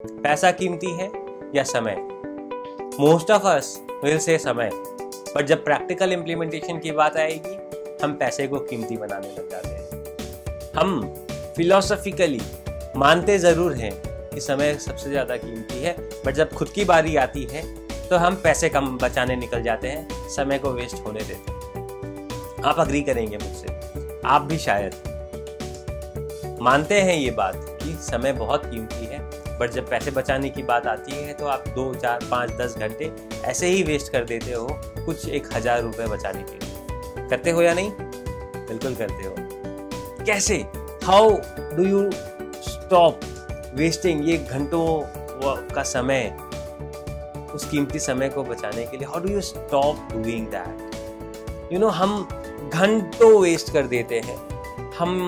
पैसा कीमती है या समय? Most of us will say समय, पर जब प्रैक्टिकल इम्प्लीमेंटेशन की बात आएगी हम पैसे को कीमती बनाने लग जाते हैं। हम फिलोसॉफिकली मानते ज़रूर हैं कि समय सबसे ज़्यादा कीमती है, बट जब खुद की बारी आती है तो हम पैसे कम बचाने निकल जाते हैं, समय को वेस्ट होने देते हैं। आप अग्री करेंगे मुझसे, आप भी शायद मानते हैं ये बात कि समय बहुत कीमती है, बट जब पैसे बचाने की बात आती है तो आप 2, 4, 5, 10 घंटे ऐसे ही वेस्ट कर देते हो कुछ 1000 रुपये बचाने के लिए। करते हो या नहीं? बिल्कुल करते हो। कैसे? How do you stop wasting ये घंटों का समय, उस कीमती समय को बचाने के लिए? How do you stop doing that? You know, हम घंटों वेस्ट कर देते हैं। हम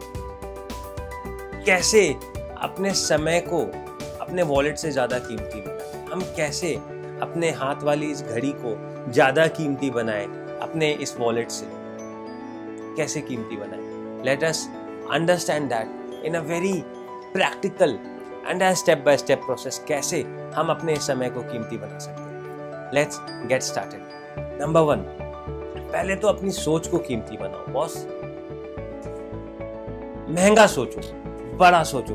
कैसे अपने समय को अपने वॉलेट से ज़्यादा कीमती बनाएं? हम कैसे अपने हाथ वाली इस घड़ी को ज़्यादा कीमती बनाएं? अपने इस वॉलेट से कैसे कीमती बनाएं? Let us understand that in a very practical and a step by step process, कैसे हम अपने समय को कीमती बना सकते हैं। Let's get started. नंबर 1, पहले तो अपनी सोच को कीमती बनाओ बॉस। महंगा सोचो, बड़ा सोचो,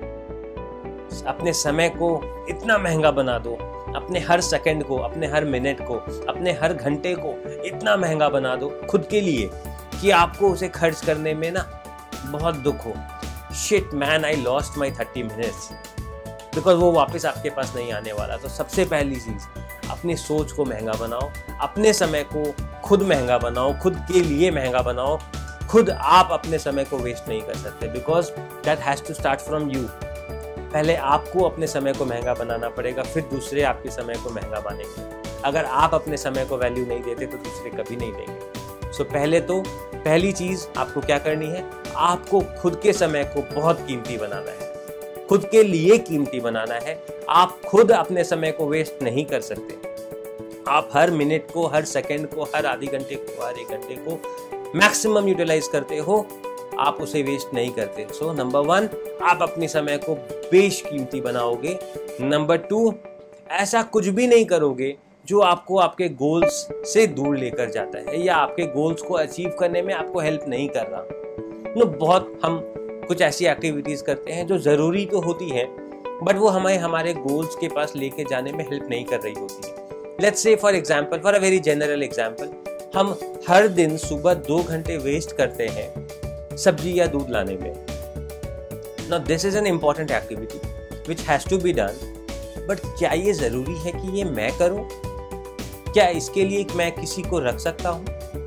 अपने समय को इतना महंगा बना दो, अपने हर सेकंड को, अपने हर मिनट को, अपने हर घंटे को इतना महंगा बना दो खुद के लिए कि आपको उसे खर्च करने में ना बहुत दुख हो। Shit man, I lost my 30 minutes, because वो वापस आपके पास नहीं आने वाला। तो सबसे पहली चीज, अपनी सोच को महंगा बनाओ, अपने समय को खुद महंगा बनाओ, खुद के लिए महंगा बनाओ। खुद आप अपने समय को वेस्ट नहीं कर सकते, because that has to start from you. पहले आपको अपने समय को महंगा बनाना पड़ेगा, फिर दूसरे आपके समय को महंगा मानेंगे। अगर आप अपने समय को वैल्यू नहीं देते तो दूसरे कभी नहीं देंगे। सो पहली चीज आपको क्या करनी है? आपको खुद के समय को बहुत कीमती बनाना है, खुद के लिए कीमती बनाना है। आप खुद अपने समय को वेस्ट नहीं कर सकते। आप हर मिनट को, हर सेकंड को, हर आधे घंटे को, हर 1 घंटे को मैक्सिमम यूटिलाइज करते हो, आप उसे वेस्ट नहीं करते। सो नंबर 1, आप अपने समय को बेशकीमती बनाओगे। नंबर 2, ऐसा कुछ भी नहीं करोगे जो आपको आपके गोल्स से दूर लेकर जाता है या आपके गोल्स को अचीव करने में आपको हेल्प नहीं कर रहा। बहुत हम कुछ ऐसी एक्टिविटीज करते हैं जो जरूरी तो होती है, बट वो हमें हमारे गोल्स के पास लेके जाने में हेल्प नहीं कर रही होती है। Let's say for example, for a very general example, हम हर दिन सुबह 2 घंटे वेस्ट करते हैं सब्जी या दूध लाने में। Now this is an important activity which has to be done, but क्या ये जरूरी है कि ये मैं करूं? क्या इसके लिए मैं किसी को रख सकता हूं?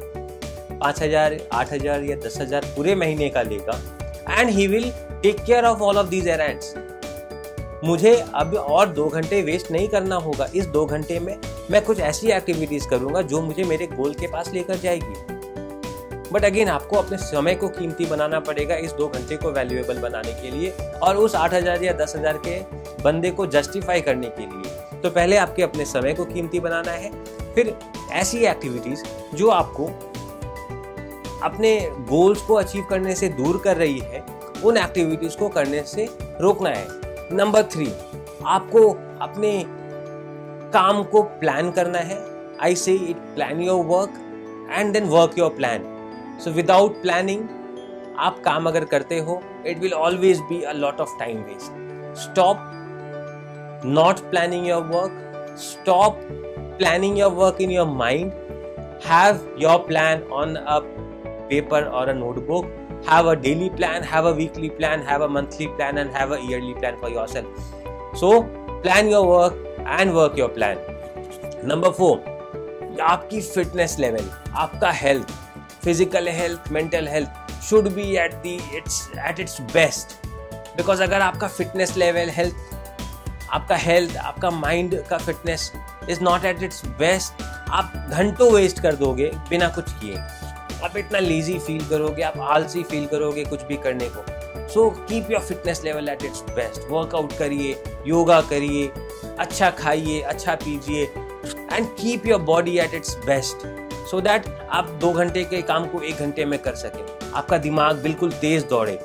5000, 8000 या 10,000 पूरे महीने का लेगा, and he will take care of all of these errands. मुझे अब और 2 घंटे वेस्ट नहीं करना होगा। इस 2 घंटे में मैं कुछ ऐसी एक्टिविटीज करूंगा जो मुझे मेरे गोल के पास लेकर जाएगी। बट अगेन, आपको अपने समय को कीमती बनाना पड़ेगा इस 2 घंटे को वैल्यूएबल बनाने के लिए और उस 8000 या 10,000 के बंदे को जस्टिफाई करने के लिए। तो पहले आपके अपने समय को कीमती बनाना है, फिर ऐसी एक्टिविटीज जो आपको अपने गोल्स को अचीव करने से दूर कर रही है, उन एक्टिविटीज को करने से रोकना है। नंबर 3, आपको अपने काम को प्लान करना है। I say it, plan your work and then work your plan. So without planning आप काम अगर करते हो, it will always be a lot of time waste. Stop not planning your work, stop planning your work in your mind, have your plan on a paper और a notebook. Have a daily plan, have a weekly plan, have a monthly plan, and have a yearly plan for yourself. So plan your work and work your plan. Number 4, आपकी fitness level, आपका health, physical health, mental health should be at its best. Because अगर आपका fitness level, आपका health, आपका mind का fitness is not at its best, आप घंटों waste कर दोगे बिना कुछ किए। आप इतना लेजी फील करोगे, आप आलसी फील करोगे कुछ भी करने को। So keep your fitness level at its best. Workout करिए, योगा करिए, अच्छा खाइए, अच्छा पीजिए, and keep your body at its best, so that आप 2 घंटे के काम को 1 घंटे में कर सकें, आपका दिमाग बिल्कुल तेज दौड़े।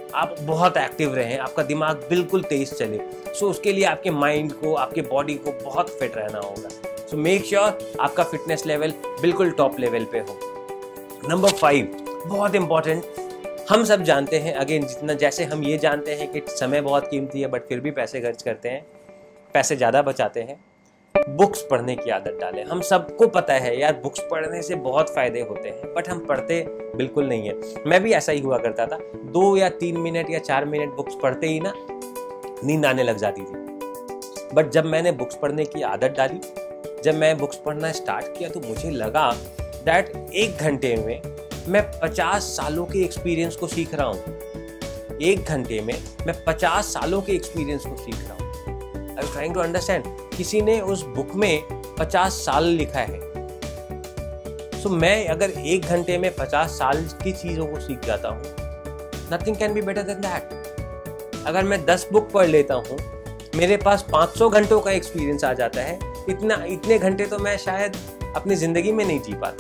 आप बहुत एक्टिव रहें, आपका दिमाग बिल्कुल तेज चले। सो उसके लिए आपके माइंड को, आपके बॉडी को बहुत फिट रहना होगा। सो मेक श्योर आपका फिटनेस लेवल बिल्कुल टॉप लेवल पे हो। नंबर 5 बहुत इंपॉर्टेंट, हम सब जानते हैं, अगेन जितना जैसे हम ये जानते हैं कि समय बहुत कीमती है बट फिर भी पैसे खर्च करते हैं, पैसे ज़्यादा बचाते हैं, बुक्स पढ़ने की आदत डालें। हम सबको पता है यार बुक्स पढ़ने से बहुत फ़ायदे होते हैं बट हम पढ़ते बिल्कुल नहीं है। मैं भी ऐसा ही हुआ करता था, 2 या 3 मिनट या 4 मिनट बुक्स पढ़ते ही ना नींद आने लग जाती थी। बट जब मैंने बुक्स पढ़ने की आदत डाली, जब मैं बुक्स पढ़ना स्टार्ट किया तो मुझे लगा दैट 1 घंटे में मैं 50 सालों के एक्सपीरियंस को सीख रहा हूँ। 1 घंटे में मैं 50 सालों के एक्सपीरियंस को सीख रहा हूँ। I am trying to understand, किसी ने उस बुक में 50 साल लिखा है। सो मैं अगर 1 घंटे में 50 साल की चीज़ों को सीख जाता हूँ, nothing can be better than that. अगर मैं 10 बुक पढ़ लेता हूँ, मेरे पास 500 घंटों का एक्सपीरियंस आ जाता है। इतने घंटे तो मैं शायद अपनी ज़िंदगी में नहीं जी पाता।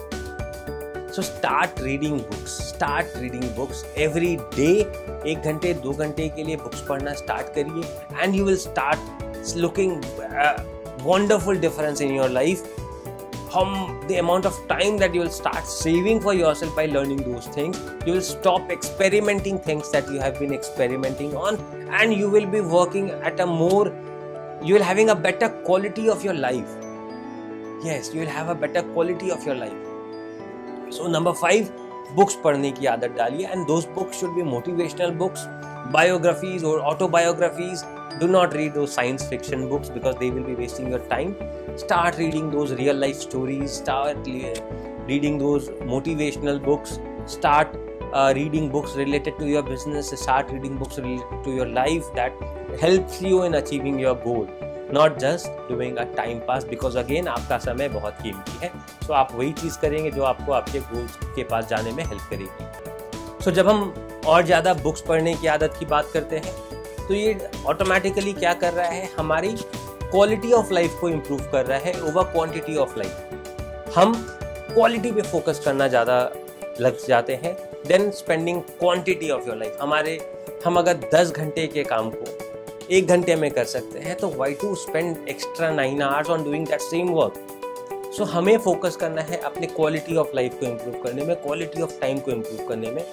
So start reading books every day. 1 घंटे 2 घंटे के लिए बुक्स पढ़ना स्टार्ट करिए and you will start looking wonderful difference in your life. The amount of time that you will start saving for yourself by learning those things, you will stop experimenting things that you have been experimenting on, and you will be working at you will having a better quality of your life. Yes, you will have a better quality of your life. So number 5, books पढ़ने की आदत डालिए, and those books should be motivational books, biographies or autobiographies. Do not read those science fiction books because they will be wasting your time. Start reading those real life stories, start reading those motivational books, start reading books related to your business, start reading books related to your life that helps you in achieving your goal, not just doing a time pass, because again आपका समय बहुत कीमती है। So आप वही चीज़ करेंगे जो आपको आपके गोल्स के पास जाने में हेल्प करेगी। So जब हम और ज़्यादा बुक्स पढ़ने की आदत की बात करते हैं तो ये ऑटोमेटिकली क्या कर रहा है, हमारी क्वालिटी ऑफ लाइफ को इम्प्रूव कर रहा है ओवर क्वांटिटी ऑफ लाइफ। हम क्वालिटी पे फोकस करना ज़्यादा लग जाते हैं than spending quantity of your life. हम अगर 10 घंटे के काम को 1 घंटे में कर सकते हैं तो why to spend extra 9 hours on doing that same work. So हमें फोकस करना है अपने क्वालिटी ऑफ लाइफ को इम्प्रूव करने में, क्वालिटी ऑफ टाइम को इम्प्रूव करने में।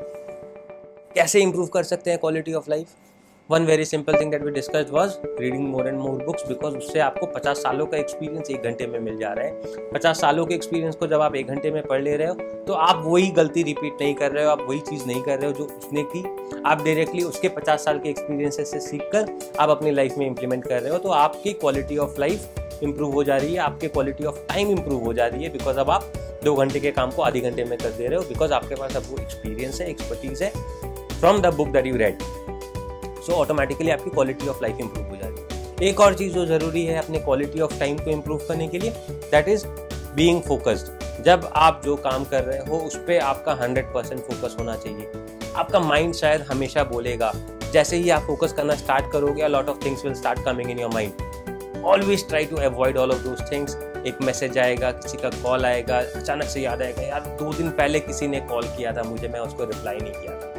कैसे इम्प्रूव कर सकते हैं quality of life? One very simple thing that we discussed was reading more and more books, because उससे आपको 50 सालों का एक्सपीरियंस 1 घंटे में मिल जा रहा है। 50 सालों के एक्सपीरियंस को जब आप 1 घंटे में पढ़ ले रहे हो तो आप वही गलती रिपीट नहीं कर रहे हो, आप वही चीज़ नहीं कर रहे हो जो उसने की। आप डायरेक्टली उसके 50 साल के एक्सपीरियंस से सीख कर आप अपनी लाइफ में इम्प्लीमेंट कर रहे हो, तो आपकी क्वालिटी ऑफ लाइफ इंप्रूव हो जा रही है, आपकी क्वालिटी ऑफ टाइम इंप्रूव हो जा रही है, बिकॉज अब आप 2 घंटे के काम को आधे घंटे में कर दे रहे हो, बिकॉज आपके पास अब वो एक्सपीरियंस है, एक्सपर्टीज है from the book that you read. So automatically आपकी क्वालिटी ऑफ लाइफ इंप्रूव हो जाती है। एक और चीज़ जो ज़रूरी है अपने क्वालिटी ऑफ टाइम को इंप्रूव करने के लिए, दैट इज़ बीइंग फोकस्ड। जब आप जो काम कर रहे हो उस पर आपका 100% फोकस होना चाहिए। आपका माइंड शायद हमेशा बोलेगा, जैसे ही आप फोकस करना स्टार्ट करोगे, lot of things will start coming in your mind. Always try to avoid all of those things. एक मैसेज आएगा, किसी का कॉल आएगा, अचानक से याद आएगा यार 2 दिन पहले किसी ने कॉल किया था मुझे, मैं उसको रिप्लाई नहीं किया था।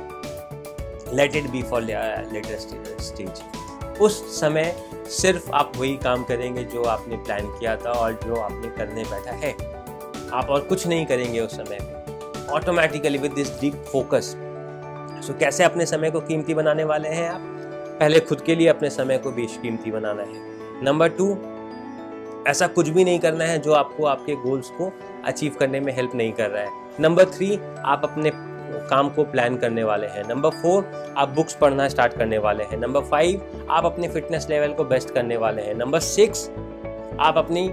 Let it be for later stage. उस समय सिर्फ आप वही काम करेंगे जो आपने प्लान किया था और जो आपने करने बैठा है, आप और कुछ नहीं करेंगे उस समय में, automatically with this deep focus. So कैसे अपने समय को कीमती बनाने वाले हैं आप? पहले खुद के लिए अपने समय को बेशकीमती बनाना है। नंबर 2, ऐसा कुछ भी नहीं करना है जो आपको आपके गोल्स को अचीव करने में हेल्प नहीं कर रहा है। नंबर 3, आप अपने काम को प्लान करने वाले हैं। नंबर 4, आप बुक्स पढ़ना स्टार्ट करने वाले हैं। नंबर 5, आप अपने फिटनेस लेवल को बेस्ट करने वाले हैं। नंबर 6, आप अपनी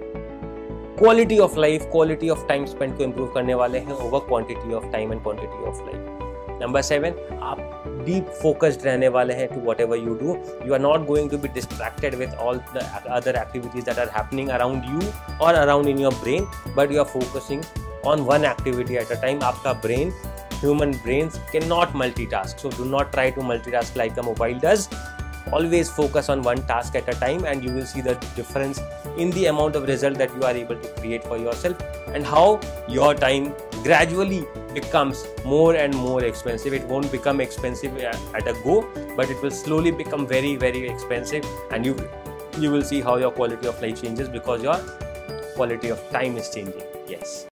quality of life, quality of time spend को इंप्रूव करने वाले हैं over quantity of time and quantity of life. Number 7, आप डीप फोकस्ड रहने वाले हैं to whatever you do. You are not going to be distracted with all the other activities that are happening around you और around in your brain, but you are focusing on one activity at a time. आपका brain, human brains cannot multitask, so do not try to multitask like a mobile does. Always focus on one task at a time and you will see the difference in the amount of result that you are able to create for yourself and how your time gradually becomes more and more expensive. It won't become expensive at a go, but it will slowly become very, very expensive, and you will see how your quality of life changes because your quality of time is changing. Yes.